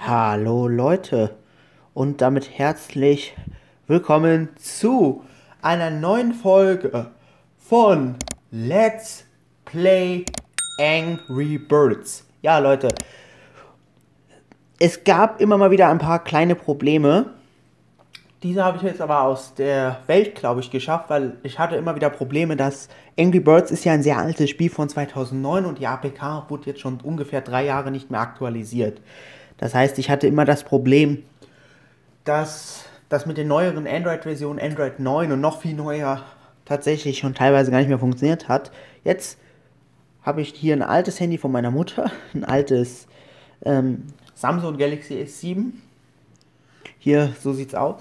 Hallo Leute und damit herzlich willkommen zu einer neuen Folge von Let's Play Angry Birds. Ja Leute, es gab immer mal wieder ein paar kleine Probleme. Diese habe ich jetzt aber aus der Welt, glaube ich, geschafft, weil ich hatte immer wieder Probleme, dass Angry Birds ist ja ein sehr altes Spiel von 2009 und die APK wurde jetzt schon ungefähr 3 Jahre nicht mehr aktualisiert. Das heißt, ich hatte immer das Problem, dass das mit den neueren Android-Versionen, Android 9 und noch viel neuer, tatsächlich schon teilweise gar nicht mehr funktioniert hat. Jetzt habe ich hier ein altes Handy von meiner Mutter, ein altes Samsung Galaxy S7. Hier, so sieht's aus.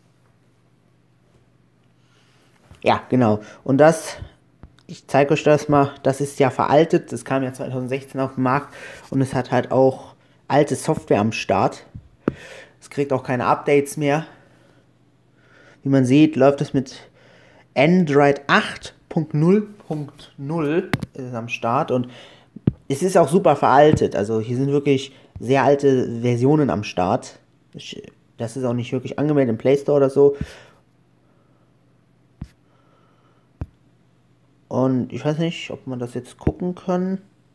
Ja, genau. Und das, ich zeige euch das mal, das ist ja veraltet. Das kam ja 2016 auf den Markt und es hat halt auch alte Software am Start. Es kriegt auch keine Updates mehr. Wie man sieht, läuft es mit Android 8.0.0 ist am Start und es ist auch super veraltet. Also hier sind wirklich sehr alte Versionen am Start. Das ist auch nicht wirklich angemeldet im Play Store oder so. Und ich weiß nicht, ob man das jetzt gucken kann.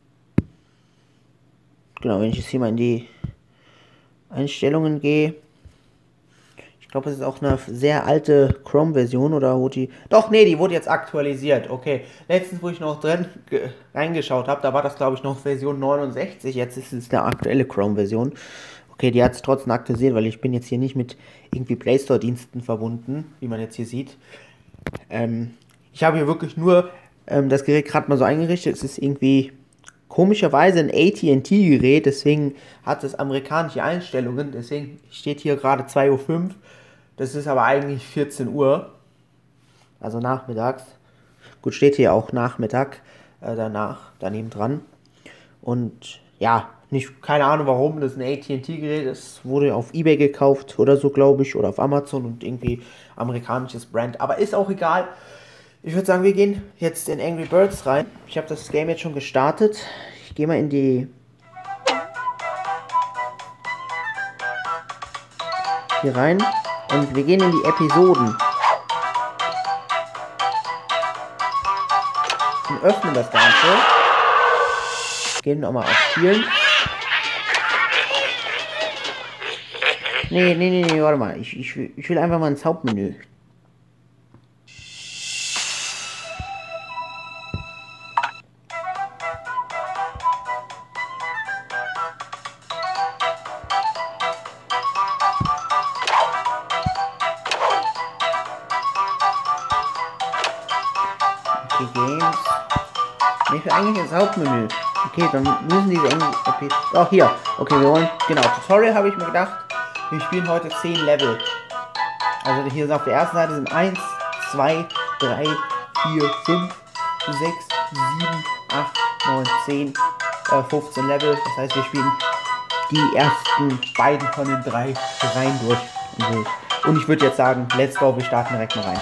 Genau, wenn ich jetzt hier mal in die Einstellungen gehe. Ich glaube, es ist auch eine sehr alte Chrome-Version oder wurde die... Doch, nee, die wurde jetzt aktualisiert. Okay, letztens, wo ich noch reingeschaut habe, da war das, glaube ich, noch Version 69. Jetzt ist es eine aktuelle Chrome-Version. Okay, die hat es trotzdem aktualisiert, weil ich bin jetzt hier nicht mit irgendwie Play Store-Diensten verbunden, wie man jetzt hier sieht. Ich habe hier wirklich nur das Gerät gerade mal so eingerichtet. Es ist irgendwie komischerweise ein AT&T-Gerät, deswegen hat es amerikanische Einstellungen. Deswegen steht hier gerade 2:05 Uhr. Das ist aber eigentlich 14 Uhr. Also nachmittags. Gut, steht hier auch Nachmittag daneben dran. Und ja, keine Ahnung warum, das ist ein AT&T-Gerät. Es wurde auf eBay gekauft oder so, glaube ich, oder auf Amazon und irgendwie amerikanisches Brand. Aber ist auch egal. Ich würde sagen, wir gehen jetzt in Angry Birds rein. Ich habe das Game jetzt schon gestartet. Ich gehe mal in die... hier rein. Und wir gehen in die Episoden. Und öffnen das Ganze. Gehen nochmal auf Spielen. Nee, warte mal. Ich will einfach mal ins Hauptmenü. Okay, Games. Ich will eigentlich ins Hauptmenü. Okay, dann müssen diese Episoden... Oh, hier. Okay, wir wollen... Genau, Tutorial habe ich mir gedacht. Wir spielen heute 10 Level. Also hier auf der ersten Seite sind 1, 2, 3, 4, 5, 6, 7, 8, 9, 10, 15 Level. Das heißt, wir spielen die ersten beiden von den 3 Reihen durch. Und ich würde jetzt sagen, let's go, wir starten direkt mal rein.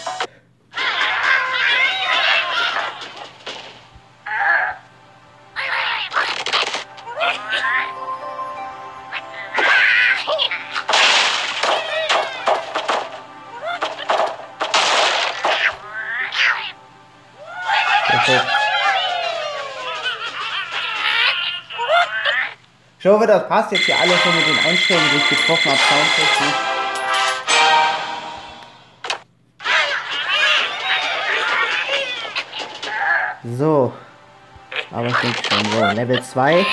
Ich hoffe, das passt jetzt hier alles so mit den Einstellungen, die ich getroffen habe, soundtechnisch. So. Aber ich denke schon. So, Level 2.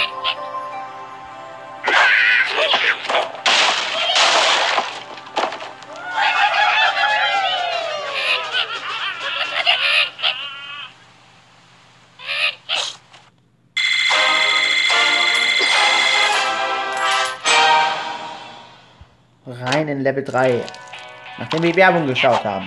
Rein in Level 3. Nachdem wir Werbung geschaut haben.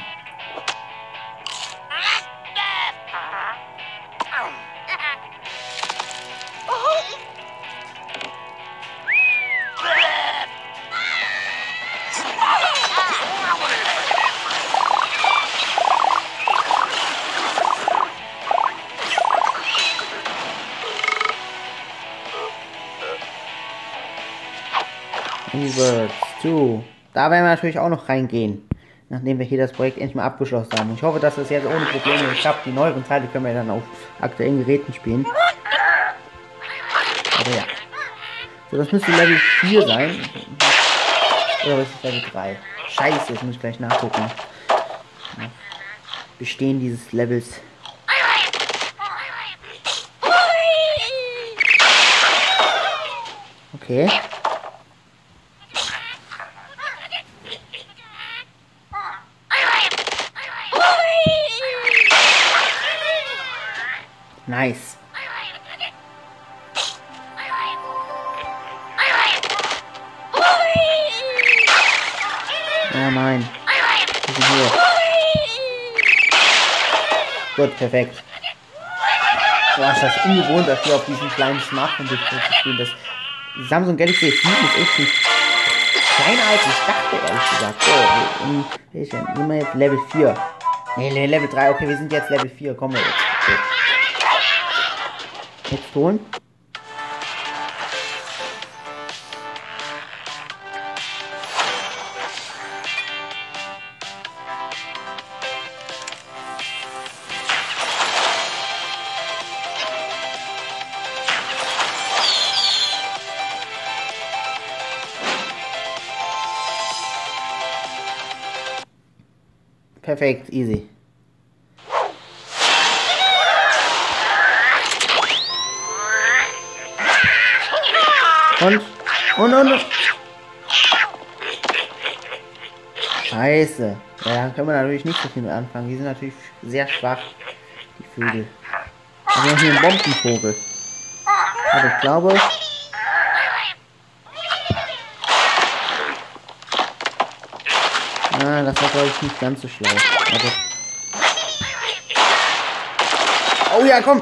Angry Birds 2. Da werden wir natürlich auch noch reingehen. Nachdem wir hier das Projekt endlich mal abgeschlossen haben. Ich hoffe, dass das jetzt ohne Probleme klappt. Die neueren Teile können wir dann auf aktuellen Geräten spielen. Aber ja. So, das müsste Level 4 sein. Oder was ist Level 3? Scheiße, jetzt muss ich gleich nachgucken. Bestehen dieses Levels. Okay. Nice. Oh nein. Wir sind hier. Gut, perfekt. Boah, ist das ungewohnt, dass wir auf diesem kleinen Smartphone spielen. Das Samsung Galaxy S7 ist echt nicht kleiner als ich dachte, ehrlich gesagt. So, nehmen wir jetzt Level 4. Ne, Level 3. Okay, wir sind jetzt Level 4. Kommen wir jetzt. Okay. Jetzt holen. Perfekt, easy. Und. Scheiße. Ja, können wir natürlich nicht so viel mit anfangen. Die sind natürlich sehr schwach, die Vögel. Aber hier ein Bombenvogel. Aber ich glaube... Ah, das war, glaube ich, nicht ganz so schlau. Also... Oh ja, komm!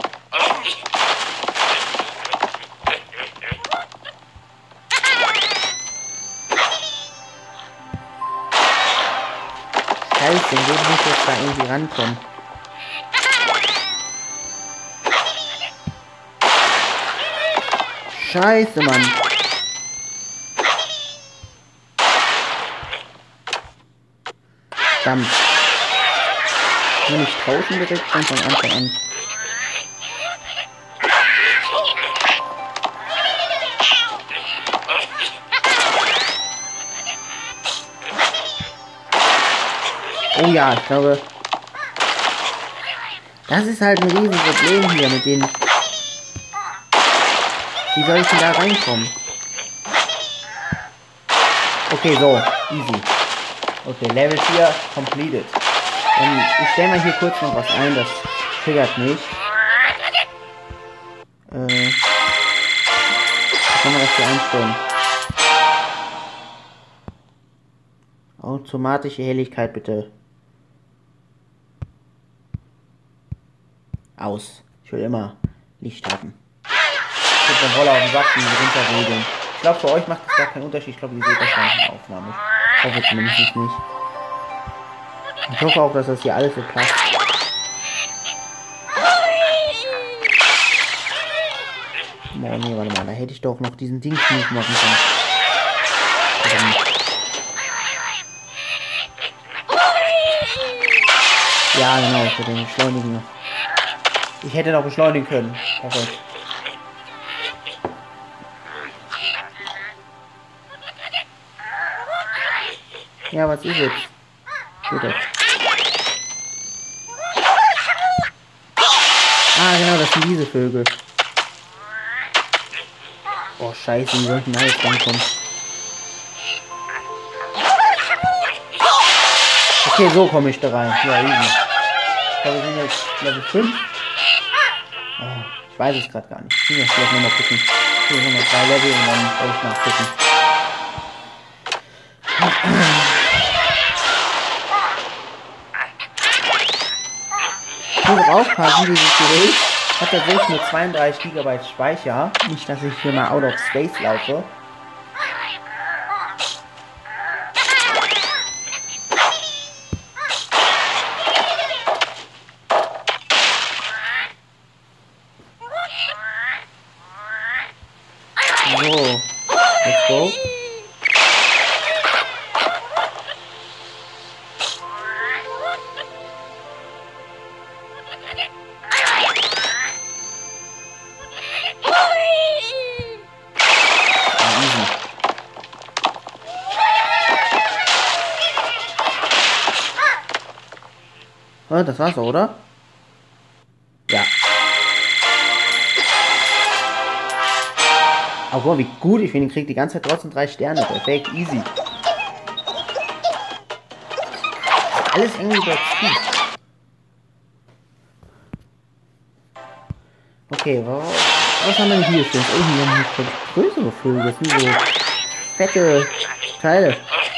Scheiße, den muss ich jetzt da irgendwie rankommen. Scheiße, Mann. Verdammt. Will ich tauschen direkt schon von Anfang an. Oh ja, ich glaube, das ist halt ein riesen Problem hier mit den... Wie soll ich denn da reinkommen? Okay, so, easy. Okay, Level 4 completed. Ich stelle mal hier kurz noch was ein, das triggert mich. Kann man das hier einstellen? Automatische Helligkeit bitte. Aus. Ich will immer Licht haben. Ich will den Roller auf den Sack, die runterregeln. Ich glaube, für euch macht das gar keinen Unterschied. Ich glaube, ihr seht das dann in der Aufnahme. Ich hoffe zumindest nicht. Ich hoffe auch, dass das hier alles so passt. Oh nee, warte mal, da hätte ich doch noch diesen Dings-Move machen können. Ja, genau, für den Beschleunigen. Ich hätte noch beschleunigen können. Perfekt. Ja, was ist jetzt? Bitte. Ah, genau, das sind diese Vögel. Oh, scheiße, wie soll ich denn da jetzt rankommen? Okay, so komme ich da rein. Ja, easy. Ich glaube, wir sind jetzt Level 5. Oh, ich weiß es gerade gar nicht. Ich muss vielleicht nochmal gucken. Hier sind noch 3 Level und dann werde ich nachgucken. Ich muss aufpassen, dieses Gerät hat tatsächlich nur 32 GB Speicher. Nicht, dass ich hier mal out of space laufe. So, let's go. Das war's auch, oder? Ja. Aber guck mal, wie gut ich finde, kriegt die ganze Zeit trotzdem 3 Sterne. Perfekt, easy. Alles irgendwie übertrieben. Okay, was haben wir denn hier stehen? Oh, hier haben wir größere Vögel. Das sind so fette Teile.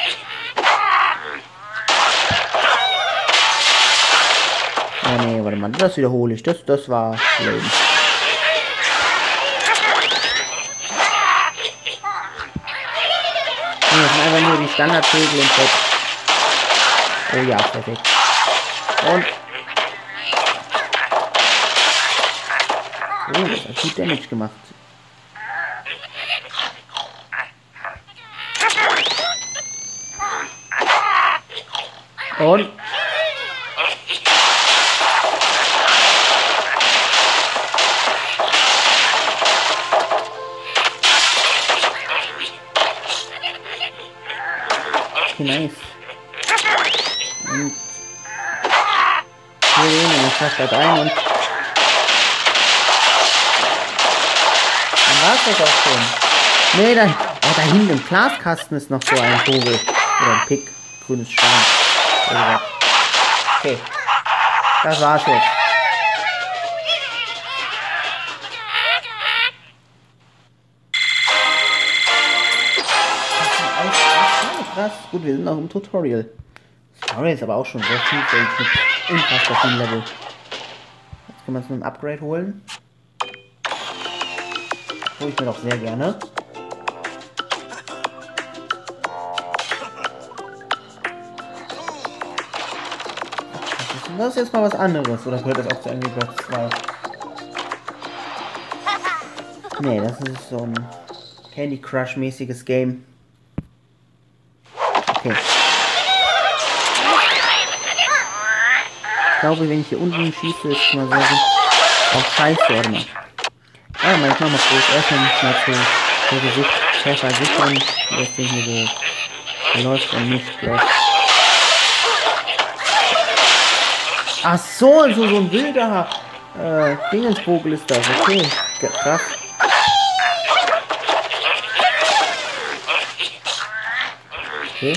Oh nee, warte mal, das wiederhole ich. Das war Leben. Das sind einfach nur die Standardvögel im Bett. Oh ja, perfekt. Und. Oh, das hat gut Damage gemacht. Und. Okay, nice. Und wir sehen, und ich fasse da rein und dann war es das auch schon. Nee, dann. Oh, da hinten im Glaskasten ist noch so ein Vogel. Oder ein Pick. Grünes Schwein. Okay. Das war's jetzt. Krass. Gut, wir sind noch im Tutorial. Story ist aber auch schon sehr vielfältig mit unfassbar vielen Level. Jetzt können wir uns noch ein Upgrade holen. Hole ich mir doch sehr gerne. Das ist jetzt mal was anderes. Oder gehört das auch zu Angry Birds 2? Nee, das ist so ein Candy Crush mäßiges Game. Okay. Ich glaube, wenn ich hier unten schieße, ist mal sagen, auch scheiße, oder mal. Ah, manchmal mal kurz erstmal nicht mal so Gesicht schärfer sichern, wie das Ding hier so läuft und nicht gleich. Ach so, so ein wilder Dingensvogel ist das, okay. Krass. Okay.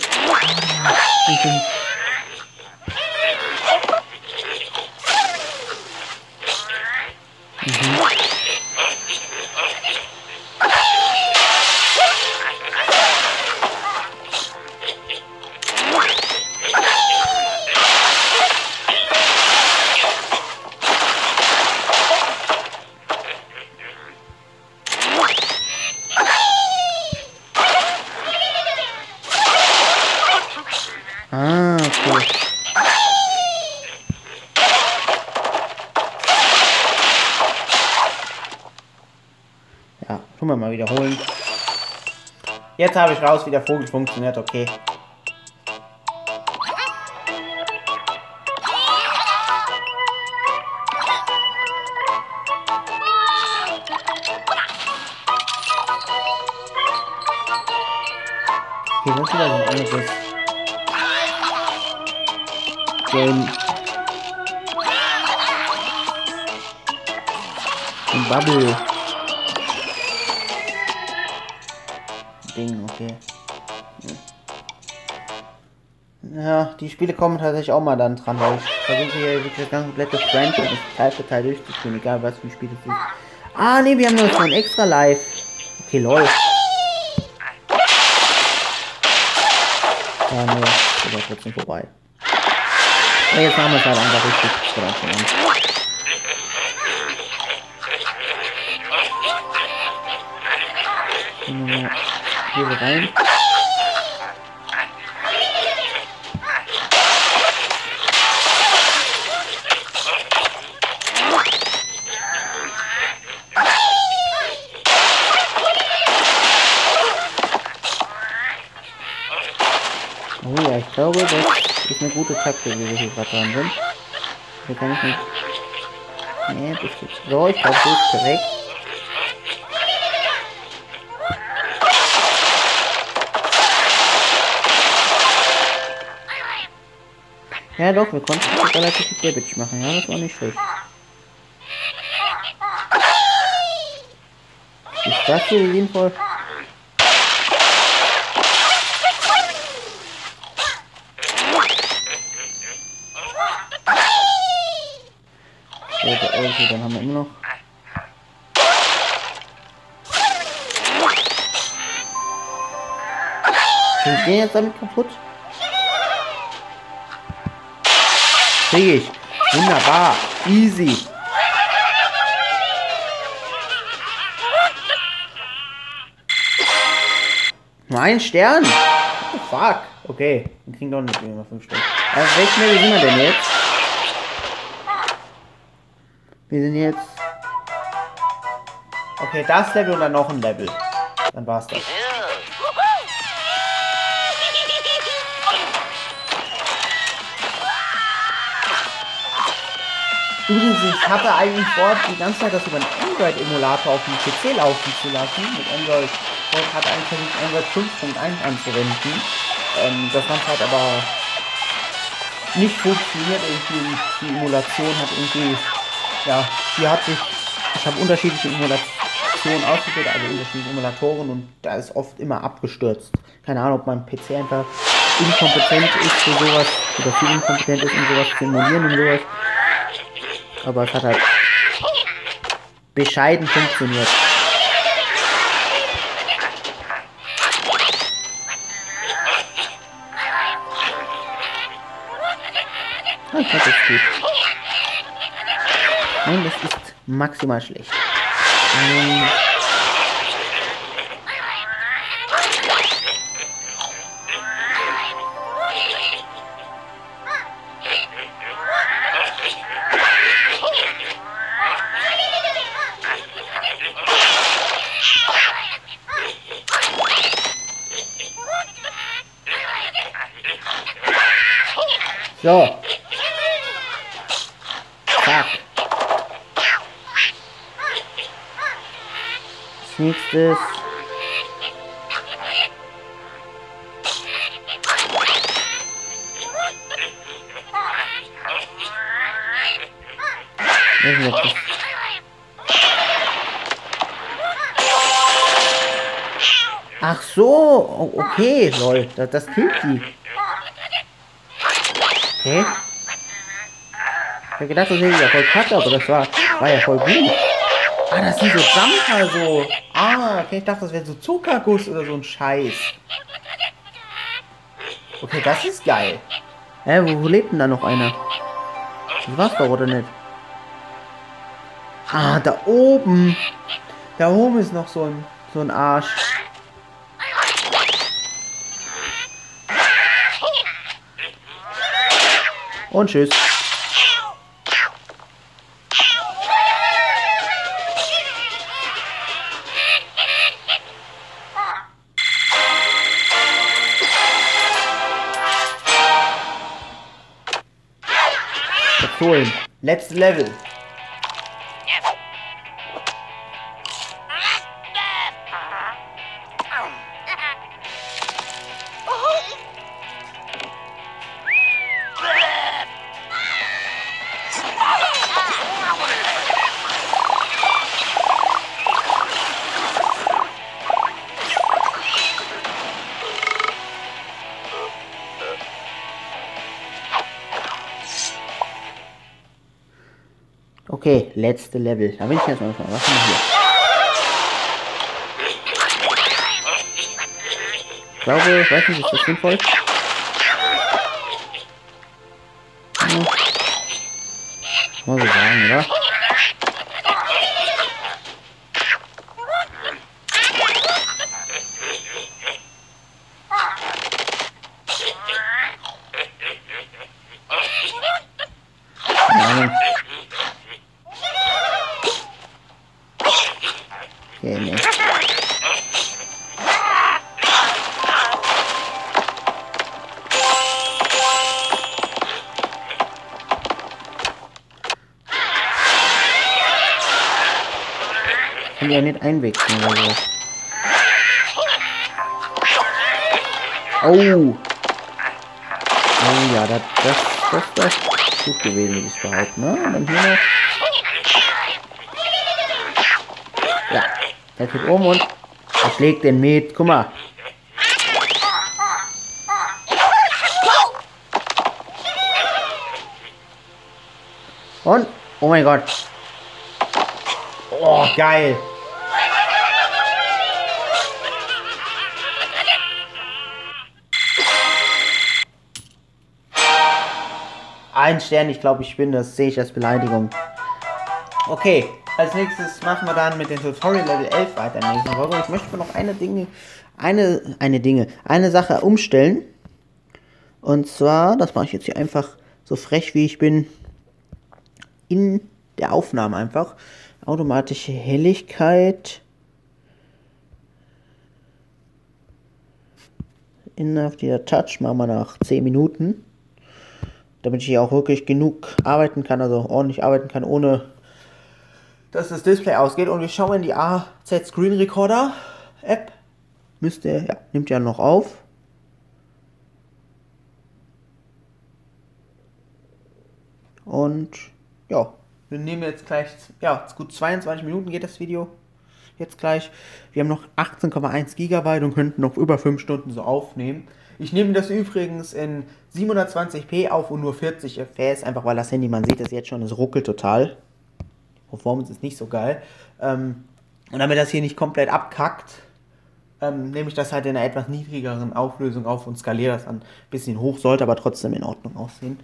Ah, okay. Ja, tun wir mal wiederholen. Jetzt habe ich raus, wie der Vogel funktioniert, okay. Okay, das ist wieder so ein anderes Game. Ein Bubble Ding, okay. Ja, die Spiele kommen tatsächlich auch mal dann dran, weil ich versuche hier wirklich das ganze komplette Franchise Teil für Teil durchzuspielen, egal was für ein Spiel das ist. Ah ne, wir haben noch ein extra live. Okay, lol. Ja, ne, ist aber trotzdem vorbei. Aber jetzt machen wir es halt einfach richtig von Anfang an. Hier rein. Oh ja, ich glaube, das ist eine gute Taktik, wie wir hier gerade dran sind. Hier kann ich nicht. Nee, das ist so, ich glaube, das ist korrekt. Ja doch, wir konnten relativ viel Damage machen, ja, das war nicht schlecht. Ist das hier sinnvoll? Okay, dann haben wir immer noch. Krieg ich den jetzt damit kaputt? Krieg ich. Wunderbar. Easy. Nur ein Stern? Oh, fuck. Okay. Wir kriegen doch nicht immer 5 Sterne. Welchen Level sind wir denn jetzt? Wir sind jetzt... Okay, das Level und dann noch ein Level. Dann war's das. Übrigens, ich hatte eigentlich vor, die ganze Zeit das über einen Android-Emulator auf dem PC laufen zu lassen. Mit Android. Ich hatte eigentlich versucht, Android 5.1 anzuwenden. Das Ganze hat aber nicht funktioniert. Irgendwie die Emulation hat irgendwie... Ja, die hat sich... Ich habe unterschiedliche Emulationen ausprobiert, also unterschiedliche Emulatoren, und da ist oft immer abgestürzt. Keine Ahnung, ob mein PC einfach inkompetent ist für sowas, oder viel inkompetent ist, um sowas zu emulieren und sowas. Aber es hat halt bescheiden funktioniert. Ich glaube, das ist gut. Nein, das ist maximal schlecht. So. Zack. Als nächstes. Ach so, okay, lol, das killt die. Okay. Ich hab gedacht, das wäre ja voll kacke, aber das war ja voll gut. Ah, das sind so Jumper so. Ah, okay, ich dachte, das wäre so Zuckerguss oder so ein Scheiß. Okay, das ist geil. Wo lebt denn da noch einer? Das war's doch, oder nicht? Ah, da oben. Da oben ist noch so ein Arsch. Und tschüss. Verfohlen. Letztes Level. Okay, letzte Level. Da bin ich jetzt mal. Was haben wir hier? Ich glaube, ich weiß nicht, ist das sinnvoll? Ja. Muss ich sagen, oder? Nein. Okay, nee. Ich kann ja nicht einwechseln oder so. Oh! Oh ja, das Das ist doch gut gewesen, würde ich behaupten, ne? Und dann hier noch. Ja, der geht um und er schlägt den Met. Guck mal. Und, oh mein Gott. Oh, geil. Ein Stern, ich glaube, ich bin, das sehe ich als Beleidigung. Okay, als nächstes machen wir dann mit dem Tutorial Level 11 weiter in der nächsten Folge. Ich möchte noch eine Sache umstellen. Und zwar, das mache ich jetzt hier einfach so frech wie ich bin, in der Aufnahme einfach. Automatische Helligkeit. Inaktiver Touch machen wir nach 10 Minuten. Damit ich hier auch wirklich genug arbeiten kann, also ordentlich arbeiten kann, ohne dass das Display ausgeht. Und wir schauen in die AZ Screen Recorder App. Nimmt ja noch auf. Und ja, wir nehmen jetzt gleich, ja, gut 22 Minuten geht das Video jetzt gleich. Wir haben noch 18,1 GB und könnten noch über 5 Stunden so aufnehmen. Ich nehme das übrigens in 720p auf und nur 40 FPS, einfach weil das Handy, man sieht es jetzt schon, es ruckelt total. Performance ist nicht so geil. Und damit das hier nicht komplett abkackt, nehme ich das halt in einer etwas niedrigeren Auflösung auf und skaliere das dann ein bisschen hoch, sollte aber trotzdem in Ordnung aussehen.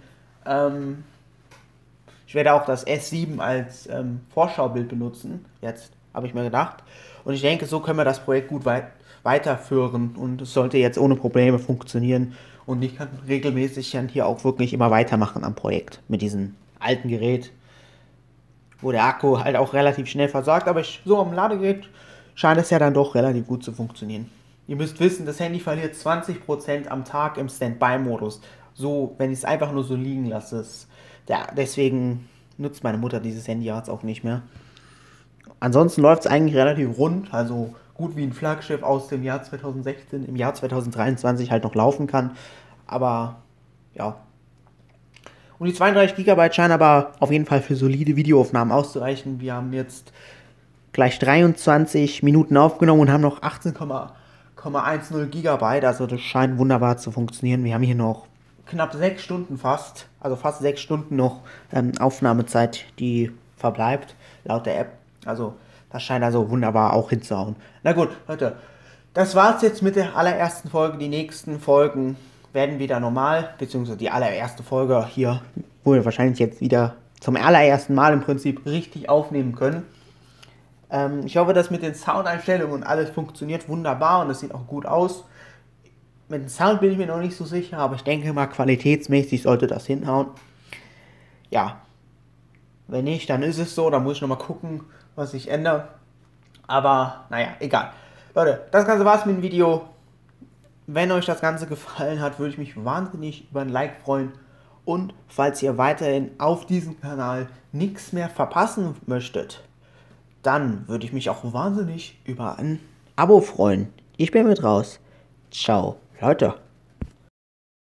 Ich werde auch das S7 als Vorschaubild benutzen, jetzt habe ich mir gedacht. Und ich denke, so können wir das Projekt gut weiterführen und es sollte jetzt ohne Probleme funktionieren. Und ich kann regelmäßig dann hier auch wirklich immer weitermachen am Projekt mit diesem alten Gerät, wo der Akku halt auch relativ schnell versagt, aber so am Ladegerät scheint es ja dann doch relativ gut zu funktionieren. Ihr müsst wissen, das Handy verliert 20% am Tag im Standby-Modus. So, wenn ich es einfach nur so liegen lasse. Deswegen nutzt meine Mutter dieses Handy jetzt auch nicht mehr. Ansonsten läuft es eigentlich relativ rund, also gut wie ein Flaggschiff aus dem Jahr 2016 im Jahr 2023 halt noch laufen kann. Aber ja. Und die 32 GB scheinen aber auf jeden Fall für solide Videoaufnahmen auszureichen. Wir haben jetzt gleich 23 Minuten aufgenommen und haben noch 18,10 GB. Also das scheint wunderbar zu funktionieren. Wir haben hier noch knapp 6 Stunden fast 6 Stunden noch Aufnahmezeit, die verbleibt, laut der App. Also das scheint also wunderbar auch hinzuhauen. Na gut, Leute, das war's jetzt mit der allerersten Folge. Die nächsten Folgen werden wieder normal, beziehungsweise die allererste Folge hier, wo wir wahrscheinlich jetzt wieder zum allerersten Mal im Prinzip richtig aufnehmen können. Ich hoffe, dass mit den Soundeinstellungen und alles funktioniert wunderbar und es sieht auch gut aus. Mit dem Sound bin ich mir noch nicht so sicher, aber ich denke mal, qualitätsmäßig sollte das hinhauen. Ja, wenn nicht, dann ist es so, dann muss ich nochmal gucken, was ich ändere. Aber, naja, egal. Leute, das Ganze war's mit dem Video. Wenn euch das Ganze gefallen hat, würde ich mich wahnsinnig über ein Like freuen. Und falls ihr weiterhin auf diesem Kanal nichts mehr verpassen möchtet, dann würde ich mich auch wahnsinnig über ein Abo freuen. Ich bin mit raus. Ciao, Leute.